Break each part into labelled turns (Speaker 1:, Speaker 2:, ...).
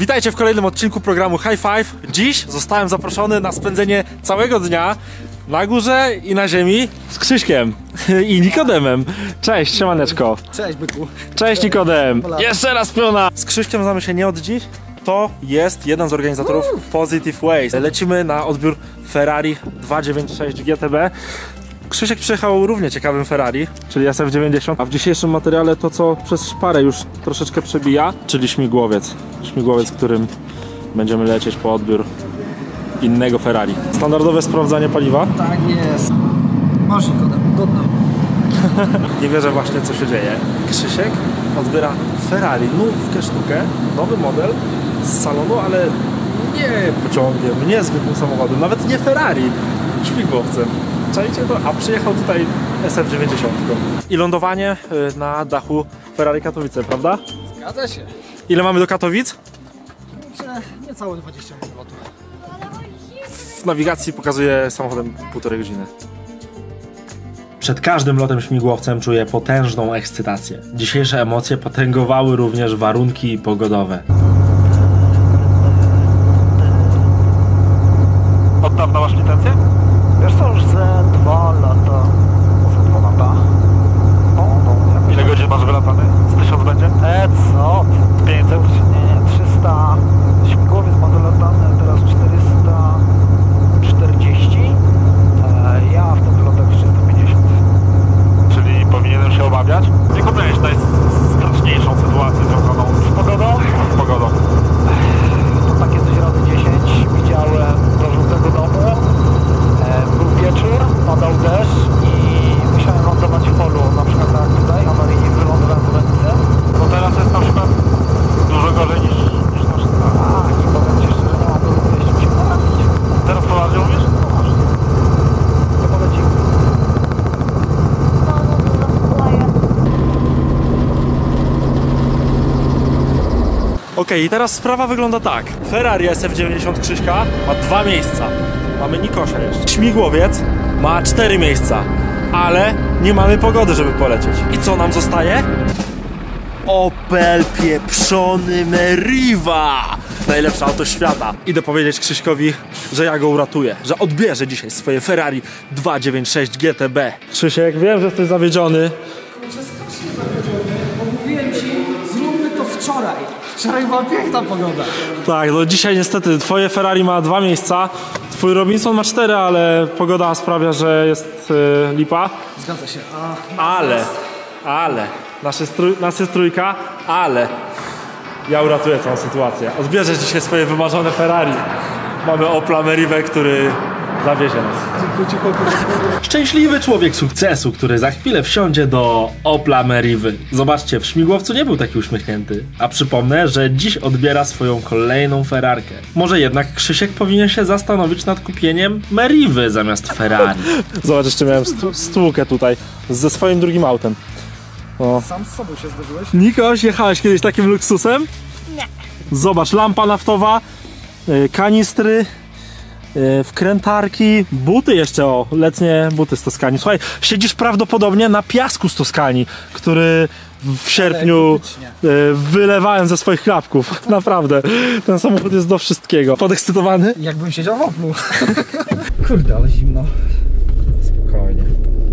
Speaker 1: Witajcie w kolejnym odcinku programu High Five. Dziś zostałem zaproszony na spędzenie całego dnia na górze i na ziemi z Krzyśkiem i Nikodemem. Cześć, siemaneczko.
Speaker 2: Cześć, byku.
Speaker 1: Cześć, Nikodem. Jeszcze raz piona. Z Krzyśkiem znamy się nie od dziś. To jest jeden z organizatorów Positive Waste. Lecimy na odbiór Ferrari 296 GTB. Krzysiek przyjechał równie ciekawym Ferrari, czyli SF90, a w dzisiejszym materiale to, co przez szparę już troszeczkę przebija, czyli śmigłowiec. Śmigłowiec, którym będziemy lecieć po odbiór innego Ferrari. Standardowe sprawdzanie paliwa.
Speaker 2: Tak jest. Masz Nikodem, godna.
Speaker 1: Nie wierzę właśnie, co się dzieje. Krzysiek odbiera Ferrari, nówkę sztukę, nowy model z salonu, ale nie pociągiem, nie zwykłym samochodem, nawet nie Ferrari, śmigłowcem. Czajcie to? A przyjechał tutaj SF90. I lądowanie na dachu Ferrari Katowice, prawda?
Speaker 2: Zgadza się.
Speaker 1: Ile mamy do Katowic?
Speaker 2: Niecałe 20 minut lotu.
Speaker 1: W nawigacji pokazuje samochodem 1,5 godziny. Przed każdym lotem śmigłowcem czuję potężną ekscytację. Dzisiejsze emocje potęgowały również warunki pogodowe. Od dawna masz licencję?
Speaker 2: Wiesz co, już ze 2 lata. Za 2 lata. No.
Speaker 1: Ile godzin masz wylatany? Z 1000 będzie?
Speaker 2: Co?
Speaker 1: 500?
Speaker 2: Nie, 300. Śmigłowiec ma dolatany, teraz 440. Ja w tym lotach 350.
Speaker 1: Czyli powinienem się obawiać? Jak oceniasz najstraszniejszą sytuację związaną z pogodą? Z pogodą.
Speaker 2: To takie coś razy 10. Widziałem do żółtego domu. Był wieczór, padał deszcz i musiałem lądować w polu, na przykład tak jak tutaj, awaryjnie wylądowałem w Lęce.
Speaker 1: Bo teraz jest na przykład dużo gorzej niż na szczytach.
Speaker 2: Tak, i powiem Ci szczerze, nie mam do lubię, jeśli mi się poradzić.
Speaker 1: Teraz poważnie mówisz?
Speaker 2: Nie mogę Ci...
Speaker 1: Okej, i teraz sprawa wygląda tak. Ferrari SF90 Krzyśka ma 2 miejsca. Mamy Nikosia jeszcze. Śmigłowiec ma 4 miejsca, ale nie mamy pogody, żeby polecieć. I co nam zostaje? Opel pieprzony Meriva! Najlepsze auto świata. Idę powiedzieć Krzyśkowi, że ja go uratuję, że odbierze dzisiaj swoje Ferrari 296 GTB. Krzysiek, wiem, że jesteś zawiedziony.
Speaker 2: Kurczę, strasznie zawiedziony, bo mówiłem Ci, zróbmy to wczoraj. Wczoraj była piękna pogoda.
Speaker 1: Tak, no dzisiaj niestety twoje Ferrari ma 2 miejsca, twój Robinson ma 4, ale pogoda sprawia, że jest lipa.
Speaker 2: Zgadza się.
Speaker 1: Ale, nas jest trójka, ale ja uratuję całą sytuację. Odbierzesz dzisiaj swoje wymarzone Ferrari. Mamy Opla Merivę, który zawiezie nas. Szczęśliwy człowiek sukcesu, który za chwilę wsiądzie do Opla Merivy. Zobaczcie, w śmigłowcu nie był taki uśmiechnięty. A przypomnę, że dziś odbiera swoją kolejną Ferrarkę. Może jednak Krzysiek powinien się zastanowić nad kupieniem Merivy zamiast Ferrari. Zobacz, jeszcze miałem stłukę tutaj ze swoim drugim autem. O.
Speaker 2: Sam z sobą się zdarzyłeś?
Speaker 1: Nikoś, jechałeś kiedyś takim luksusem?
Speaker 3: Nie.
Speaker 1: Zobacz, lampa naftowa, kanistry, wkrętarki, buty jeszcze, o, letnie buty z Toskanii. Słuchaj, siedzisz prawdopodobnie na piasku z Toskanii, który w sierpniu wylewałem ze swoich klapków. Naprawdę, ten samochód jest do wszystkiego. Podekscytowany?
Speaker 2: Jakbym siedział w Oplu. Kurde, ale zimno.
Speaker 1: Spokojnie.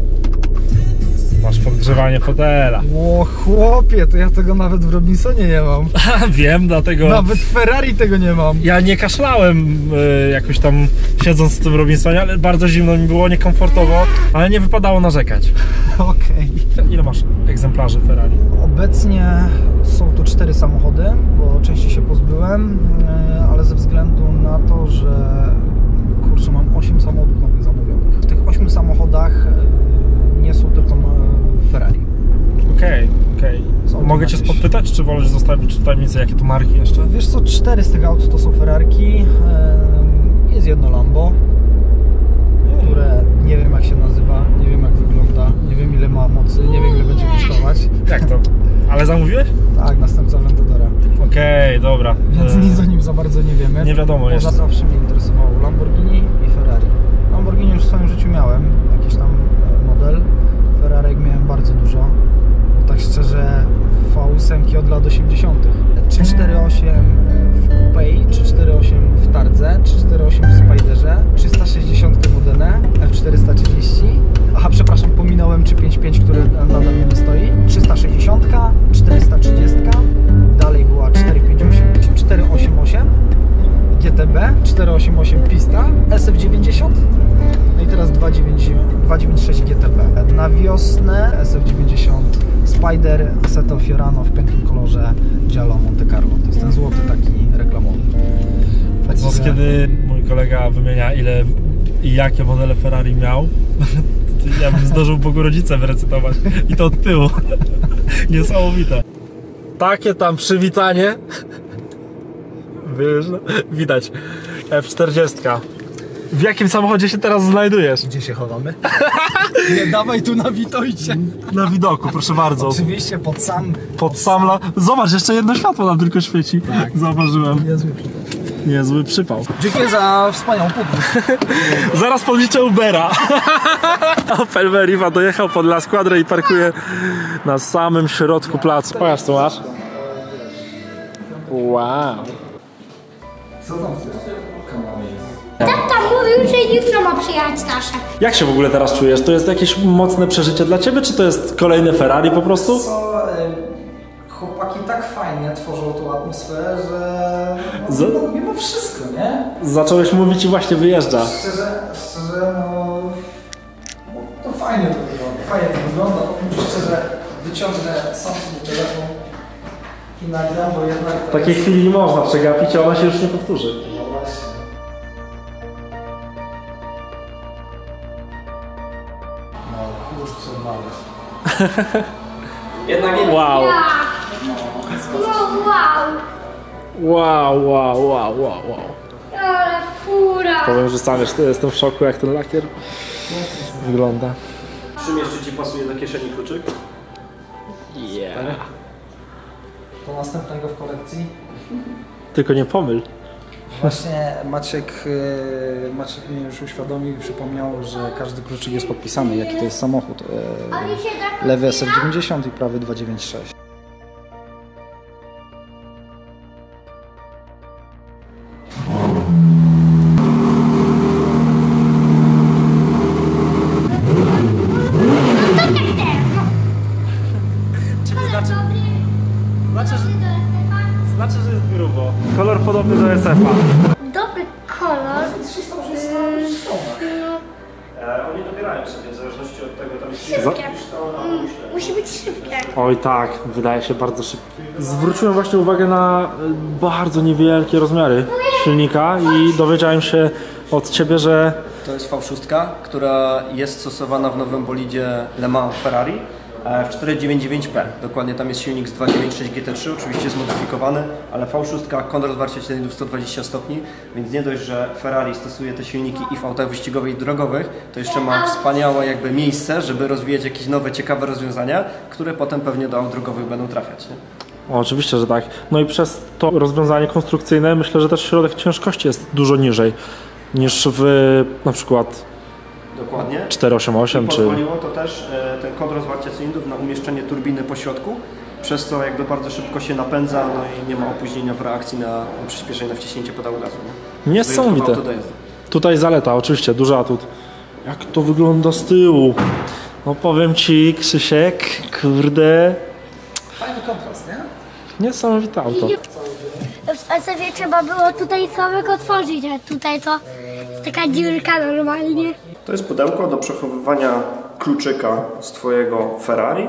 Speaker 1: Masz podgrzewanie fotela.
Speaker 2: O chłopie, to ja tego nawet w Robinsonie nie mam.
Speaker 1: Wiem, dlatego...
Speaker 2: Nawet w Ferrari tego nie mam.
Speaker 1: Ja nie kaszlałem jakoś tam siedząc w tym Robinsonie, ale bardzo zimno mi było, niekomfortowo, ale nie wypadało narzekać.
Speaker 2: Okej.
Speaker 1: Ile masz egzemplarzy Ferrari?
Speaker 2: Obecnie są tu 4 samochody, bo części się pozbyłem, ale ze względu na to, że kurczę, mam 8 samochodów nowych zamówionych. W tych 8 samochodach nie są tylko Ferrari.
Speaker 1: Okej. Mogę Cię
Speaker 2: jakieś...
Speaker 1: podpytać, czy wolisz zostawić w tajemnicy, jakie to marki jeszcze?
Speaker 2: Wiesz co, 4 z tych aut to są Ferrarki. Jest jedno Lambo, które nie wiem jak się nazywa, nie wiem jak wygląda, nie wiem ile ma mocy, nie wiem ile będzie kosztować.
Speaker 1: Jak to? Ale zamówiłeś?
Speaker 2: Tak, następca Aventadora.
Speaker 1: Okej, dobra.
Speaker 2: Więc nic o nim za bardzo nie wiemy.
Speaker 1: Nie wiadomo jeszcze.
Speaker 2: Zawsze mnie interesowało Lamborghini i Ferrari. Lamborghini już w swoim życiu miałem, jakiś tam model. Ferrari miałem bardzo dużo. Bo tak szczerze V8 od lat 80. 348 GTB, 488 pista, SF90, no i teraz 296 GTB. Na wiosnę SF90 Spider Seto Fiorano w pięknym kolorze Giallo Monte Carlo. To jest ten złoty taki reklamowy.
Speaker 1: Podczas kiedy mój kolega wymienia ile i jakie modele Ferrari miał, ja bym zdążył Bogu rodzice wyrecytować i to od tyłu. Niesamowite. Takie tam przywitanie. Wiesz, no, widać. F40. W jakim samochodzie się teraz znajdujesz?
Speaker 2: Gdzie się chowamy? Nie dawaj tu na witojcie.
Speaker 1: Na widoku, proszę bardzo.
Speaker 2: Oczywiście pod
Speaker 1: sam. Zobacz, jeszcze jedno światło nam tylko świeci.
Speaker 2: Tak.
Speaker 1: Zauważyłem.
Speaker 2: Niezły przypał.
Speaker 1: Niezły przypał.
Speaker 2: Dziękuję za wspaniałą podróż.
Speaker 1: Zaraz podliczę Ubera. Opel Meriva dojechał pod La Squadrę i parkuje na samym środku placu. Pokaż, co masz. Wow.
Speaker 2: Co tam chcesz?
Speaker 3: Tata mówił, że jutro ma przyjechać nasze.
Speaker 1: Jak się w ogóle teraz czujesz? To jest jakieś mocne przeżycie dla ciebie, czy to jest kolejny Ferrari po prostu?
Speaker 2: Co, chłopaki tak fajnie tworzą tą atmosferę, że mimo wszystko, nie?
Speaker 1: Zacząłeś mówić i właśnie wyjeżdża.
Speaker 2: Szczerze, no to fajnie to wygląda. Fajnie to wygląda. Powiem ci szczerze, wyciągnę sam sobie telefon i nagram, bo jednak...
Speaker 1: W takiej chwili nie można przegapić, a ona się już nie powtórzy.
Speaker 2: No właśnie. No, kurz przerwałeś.
Speaker 4: Jednak nie.
Speaker 1: Wow.
Speaker 3: No wow.
Speaker 1: Wow.
Speaker 3: Ale fura.
Speaker 1: Powiem, że sam jestem w szoku, jak ten lakier wygląda.
Speaker 4: Czym jeszcze ci pasuje do kieszeni kluczyk?
Speaker 1: Yeah.
Speaker 2: Do następnego w kolekcji.
Speaker 1: Tylko nie pomyl.
Speaker 2: Właśnie Maciek mnie już uświadomił i przypomniał, że każdy kluczyk jest podpisany, jaki to jest samochód.
Speaker 3: Oni się tak...
Speaker 2: Lewy SF90 i prawy 296.
Speaker 1: Znaczy, że jest grubo. Kolor podobny do SF-a.
Speaker 3: Dobry kolor.
Speaker 4: Oni dobierają sobie w zależności od tego, tam jest
Speaker 3: Szybkie. Musi być szybkie.
Speaker 1: Oj tak, wydaje się bardzo szybki. Zwróciłem właśnie uwagę na bardzo niewielkie rozmiary silnika i dowiedziałem się od ciebie, że
Speaker 4: To jest V6, która jest stosowana w nowym bolidzie Le Mans Ferrari w 499P. Dokładnie tam jest silnik z 296 GT3, oczywiście zmodyfikowany, ale V6 kąt rozwarcia cylindrów 120 stopni, więc nie dość, że Ferrari stosuje te silniki i w autach wyścigowych i drogowych, to jeszcze ma wspaniałe jakby miejsce, żeby rozwijać jakieś nowe, ciekawe rozwiązania, które potem pewnie do aut drogowych będą trafiać. Nie?
Speaker 1: O, oczywiście, że tak. No i przez to rozwiązanie konstrukcyjne myślę, że też środek ciężkości jest dużo niżej niż w na przykład
Speaker 4: Dokładnie.
Speaker 1: 488 czy...
Speaker 4: Pozwoliło to też ten kąt rozwarcia cylindrów na umieszczenie turbiny po środku, przez co jakby bardzo szybko się napędza, no i nie ma opóźnienia w reakcji na przyspieszenie, na wciśnięcie pedału gazu. Nie?
Speaker 1: Niesamowite.
Speaker 4: To jest.
Speaker 1: Tutaj zaleta, oczywiście, duży atut. Jak to wygląda z tyłu? No powiem ci, Krzysiek, kurde,
Speaker 2: Fajny kontrast, nie?
Speaker 1: niesamowite auto.
Speaker 3: W SF-ie trzeba było tutaj sławek otworzyć, a tutaj to jest taka dziurka normalnie.
Speaker 4: To jest pudełko do przechowywania kluczyka z twojego Ferrari.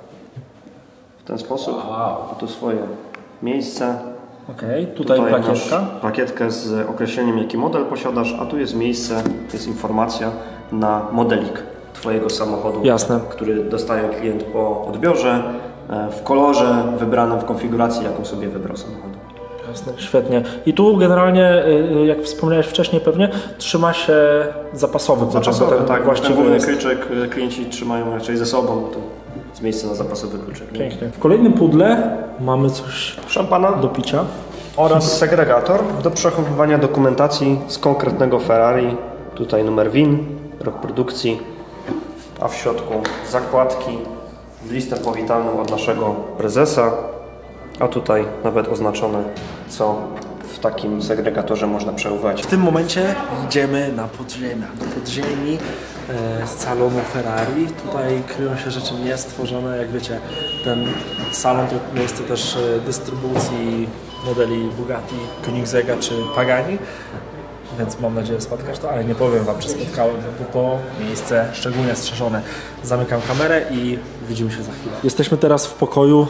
Speaker 4: W ten sposób. Tu swoje miejsce.
Speaker 1: Okej, tutaj plakietka.
Speaker 4: masz plakietkę z określeniem, jaki model posiadasz, a tu jest miejsce, jest informacja na modelik twojego samochodu,
Speaker 1: Jasne.
Speaker 4: który dostaje klient po odbiorze, w kolorze wybranym, w konfiguracji, jaką sobie wybrał samochód.
Speaker 1: Jasne, świetnie. I tu generalnie, jak wspomniałeś wcześniej pewnie, trzyma się zapasowy kluczyk.
Speaker 4: Zapasowy,
Speaker 1: ten
Speaker 4: tak.
Speaker 1: właściwy
Speaker 4: Ten główny
Speaker 1: jest.
Speaker 4: kluczyk klienci trzymają raczej ze sobą, to jest miejsce na zapasowy kluczyk. Nie?
Speaker 1: Pięknie. W kolejnym pudle mamy coś
Speaker 4: Szampana
Speaker 1: do picia.
Speaker 4: oraz segregator do przechowywania dokumentacji z konkretnego Ferrari. Tutaj numer VIN, rok produkcji, a w środku zakładki z listem powitalnym od naszego prezesa, a tutaj nawet oznaczone, co w takim segregatorze można przechowywać.
Speaker 1: W tym momencie idziemy na podziemia, do podziemi z salonu Ferrari. Tutaj kryją się rzeczy niestworzone, jak wiecie, ten salon to miejsce też dystrybucji modeli Bugatti, Koenigsegga czy Pagani, więc mam nadzieję spotkać to, ale nie powiem wam, czy spotkałem, bo to miejsce szczególnie strzeżone. Zamykam kamerę i widzimy się za chwilę. Jesteśmy teraz w pokoju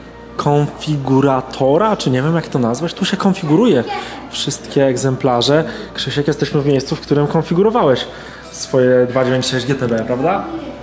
Speaker 1: konfiguratora, czy nie wiem jak to nazwać. Tu się konfiguruje wszystkie egzemplarze. Krzysiek, jesteśmy w miejscu, w którym konfigurowałeś swoje 296 GTB, prawda?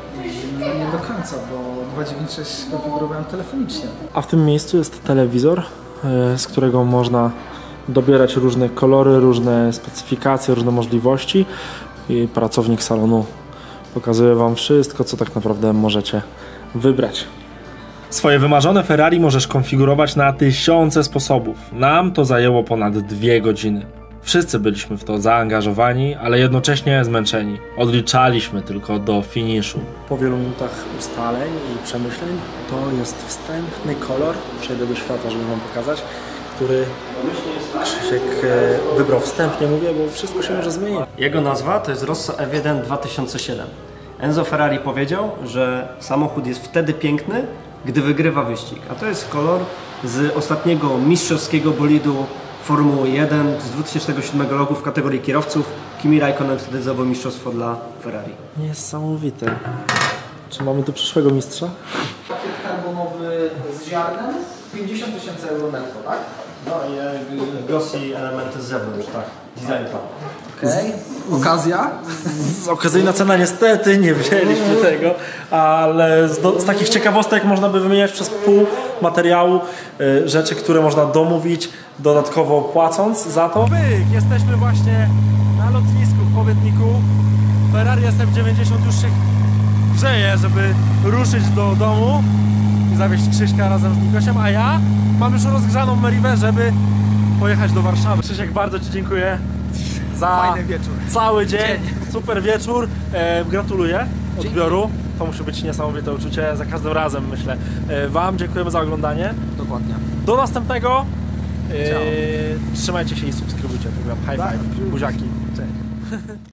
Speaker 2: Nie do końca, bo 296 konfigurowałem telefonicznie.
Speaker 1: A w tym miejscu jest telewizor, z którego można dobierać różne kolory, różne specyfikacje, różne możliwości i pracownik salonu pokazuje wam wszystko, co tak naprawdę możecie wybrać. Swoje wymarzone Ferrari możesz konfigurować na tysiące sposobów. Nam to zajęło ponad 2 godziny. Wszyscy byliśmy w to zaangażowani, ale jednocześnie zmęczeni. Odliczaliśmy tylko do finiszu. Po wielu minutach ustaleń i przemyśleń to jest wstępny kolor, przejdę do światła, żeby wam pokazać, który Krzysiek wybrał wstępnie, mówię, bo wszystko się może zmienić.
Speaker 4: Jego nazwa to jest Rosso F1 2007. Enzo Ferrari powiedział, że samochód jest wtedy piękny, gdy wygrywa wyścig. A to jest kolor z ostatniego mistrzowskiego bolidu Formuły 1 z 2007 roku w kategorii kierowców. Kimi Raikkonen wtedy zdobył mistrzostwo dla Ferrari.
Speaker 1: Niesamowite. Czy mamy tu przyszłego mistrza?
Speaker 2: Pakiet karbonowy z ziarnem, 50 000 euro netto, tak?
Speaker 4: No i Gossi elementy z zewnątrz, tak. Design plan.
Speaker 2: Okej. Okazja?
Speaker 1: Okazyjna cena niestety, nie wzięliśmy tego, ale z takich ciekawostek można by wymieniać przez pół materiału rzeczy, które można domówić, dodatkowo płacąc za to. Pyk! Jesteśmy właśnie na lotnisku w Powietniku. Ferrari SF90 już się grzeje, żeby ruszyć do domu i zawieźć Krzyśka razem z Nikosiem, a ja mam już rozgrzaną Meriwę, żeby pojechać do Warszawy. Krzysiek, bardzo ci dziękuję za
Speaker 2: Fajny wieczór.
Speaker 1: cały dzień. Super wieczór. Gratuluję odbioru. To musi być niesamowite uczucie za każdym razem, myślę. Wam dziękujemy za oglądanie.
Speaker 2: Dokładnie.
Speaker 1: Do następnego. Trzymajcie się i subskrybujcie program. High five. Buziaki. Cześć.